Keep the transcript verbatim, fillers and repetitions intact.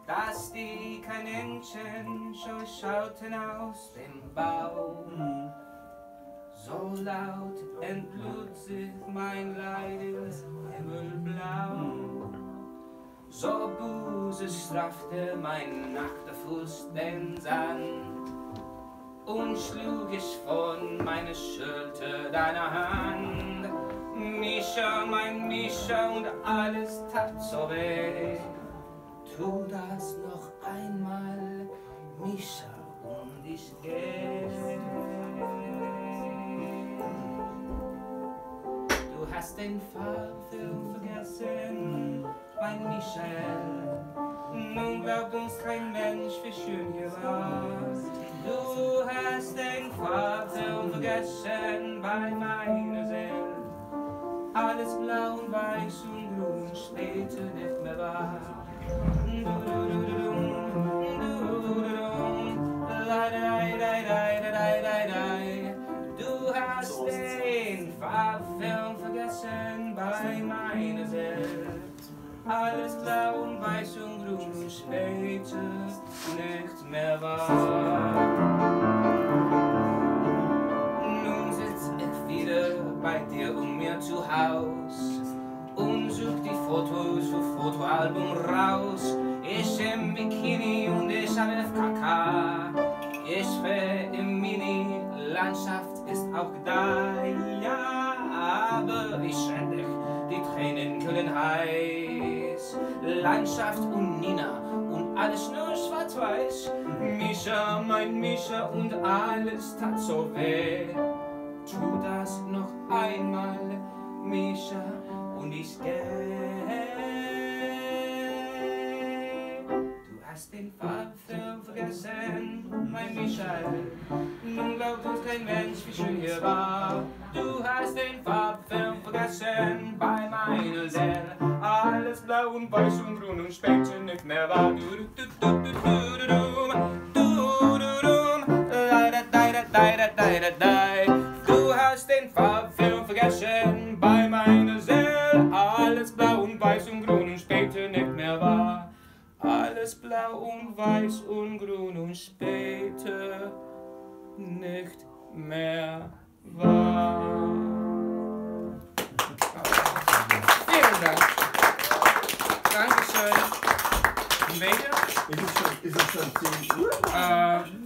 dass die Kaninchen schon schauten aus dem Baum. So laut entlud sich mein Leid ins Himmelblau. So buse straffte mein nackter Fuß den Sand und schlug ich von meiner Schulter deiner Hand. Mischa, mein Mischa, und alles tat so weh. Tu das noch einmal, Mischa, und ich geh. Du hast den Farbfilm vergessen, mein Michael. Nun glaubt uns kein Mensch, wie schön hier war. Du hast den Farbfilm vergessen bei meiner Seele. Alles blau und weiß und grün später nicht mehr war. Du hast den Farbfilm vergessen bei meiner Seele. Alles blau und weiß und grün später nicht mehr war. Nun sitz ich wieder bei dir und mir zu Haus und such die Fotos für Fotoalbum raus. Ich im Bikini und ich am F K K. Ich fähr im Mini, Landschaft ist auch da, ja, aber wie ständig die Tränen kühlen heiß. Landschaft und Nina und alles nur schwarz-weiß. Mischa, mein Mischa, und alles tat so weh. Tu das noch einmal, Mischa, und ich geh. Du hast den Farbfilm vergessen, mein Michael. Nun glaubt uns kein Mensch, wie schön hier war. Du hast den Farbfilm vergessen bei meiner Seele. Alles blau und weiß und grün und später nicht mehr war. Du, du, du, du, du, du, du, du, du hast den Farbfilm vergessen bei meiner Seele. Alles blau und weiß und grün und später nicht mehr war. Alles blau und weiß und grün und später nicht mehr war. Vielen Dank. Dankeschön. Ein welcher? Ist es schon zehn Uhr? Äh,